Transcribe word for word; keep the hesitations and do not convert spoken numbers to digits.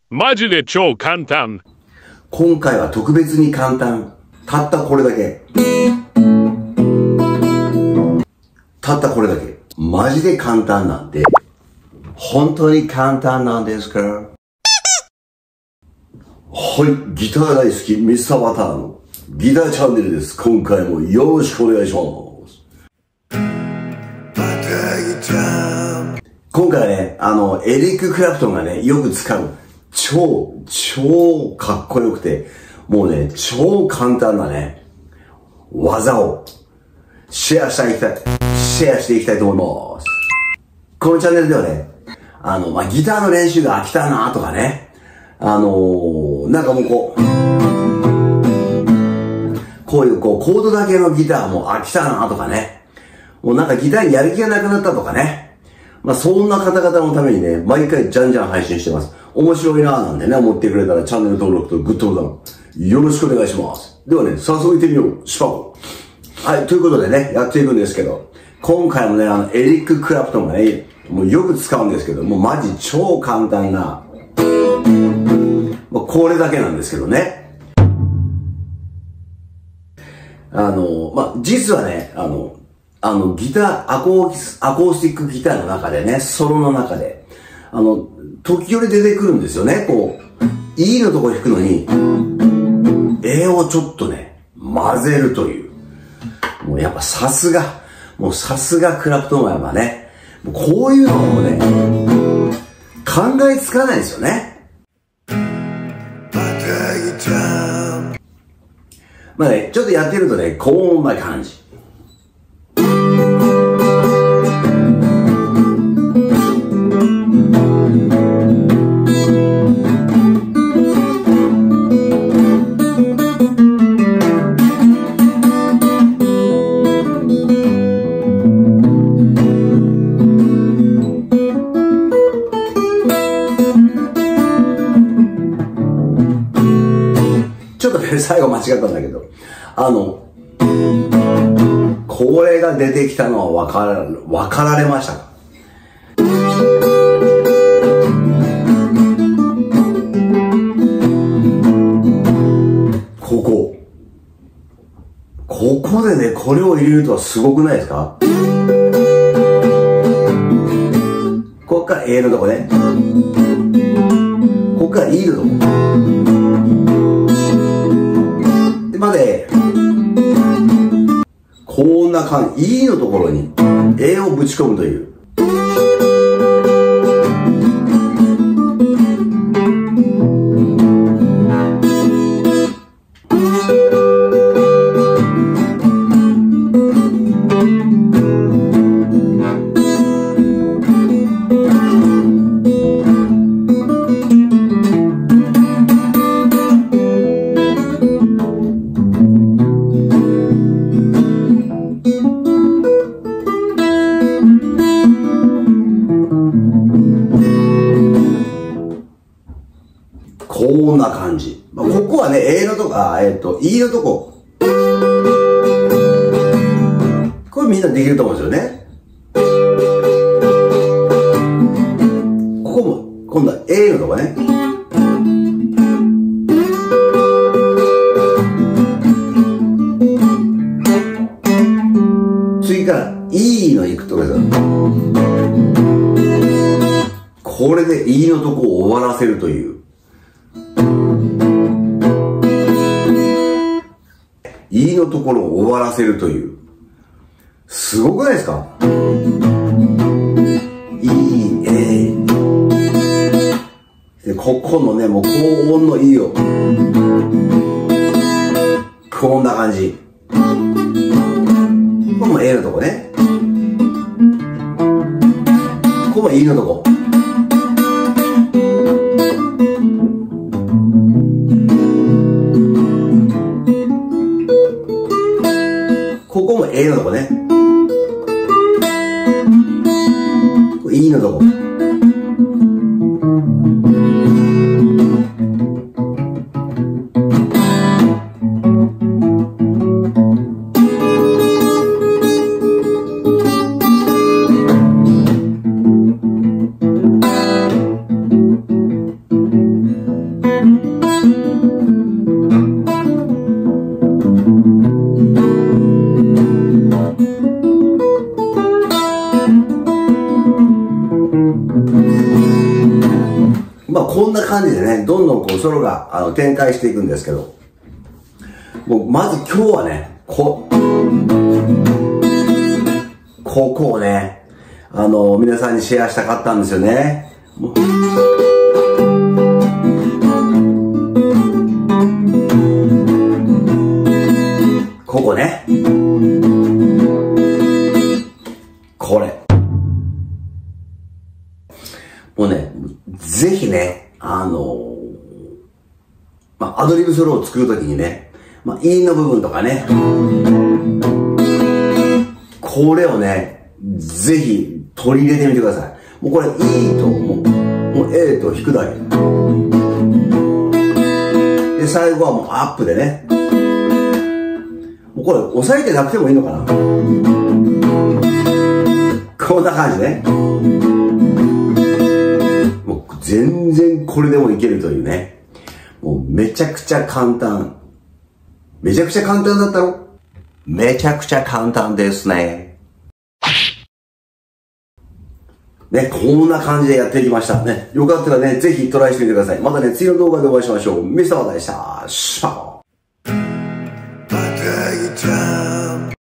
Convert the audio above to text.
マジで超簡単。 今回は特別に簡単。たったこれだけ。たったこれだけ。マジで簡単なんで。本当に簡単なんですか？はい、ギター大好きミスターバターのギターチャンネルです。今回もよろしくお願いします。今回はね、あの、エリック・クラプトンがね、よく使う、超、超かっこよくて、もうね、超簡単なね、技をシェアしていきたい、シェアしていきたいと思います。このチャンネルではね、あの、まあ、ギターの練習が飽きたなとかね、あのー、なんかもうこう、こういうこう、コードだけのギターも飽きたなとかね、もうなんかギターにやる気がなくなったとかね、まあ、そんな方々のためにね、毎回じゃんじゃん配信してます。面白いなぁなんでね、思ってくれたらチャンネル登録とグッドボタン、よろしくお願いします。ではね、早速行ってみよう。シュパゴ。はい、ということでね、やっていくんですけど、今回もね、あの、エリック・クラプトンがね、もうよく使うんですけど、もうマジ超簡単な、もうこれだけなんですけどね。あの、まあ、実はね、あの、あの、ギター、アコー、アコースティックギターの中でね、ソロの中で、あの、時折出てくるんですよね、こう、E のところ弾くのに、A をちょっとね、混ぜるという。もうやっぱさすが、もうさすがクラプトンはやっぱね、もうこういうのもね、考えつかないですよね。まあね、ちょっとやってるとね、こんな感じ。ちょっと最後間違ったんだけど、あの、これが出てきたのはわから、わかられましたか？ここ。ここでね、これを入れるとはすごくないですか？ここから A のとこね。ここから E のとこ。まで、こんな感じ、E のところに A をぶち込むという。こんな感じ。まあ、ここはね、A のとこ、あ、えっと、E のとこ。これみんなできると思うんですよね。ここも、今度は A のとこね。次から E の行くとこですよ。これで E のとこを終わらせるという。E のところを終わらせるという。すごくないですか？ E、A。で、ここのね、もう高音の E を。こんな感じ。ここも A のとこね。ここも E のとこ。ここも A のとこね。これ E のとこ。ここんな感じでね、どんどんこうソロがあの展開していくんですけど、もうまず今日はね、こ、ここをね、あの、皆さんにシェアしたかったんですよね。もうここね。これ。もうね、ぜひね、あの、まあ、アドリブソロを作るときにね、まあ、韻の部分とかね、これをね、ぜひ取り入れてみてください。もうこれ E と、もう、もう A と弾くだけ。で、最後はもうアップでね。もうこれ押さえてなくてもいいのかな。こんな感じね。もう全然これでもいけるというね。もうめちゃくちゃ簡単。めちゃくちゃ簡単だったろ？めちゃくちゃ簡単ですね。ね、こんな感じでやっていきましたね。よかったらね、ぜひトライしてみてください。またね、次の動画でお会いしましょう。ミスターでした。シャオ。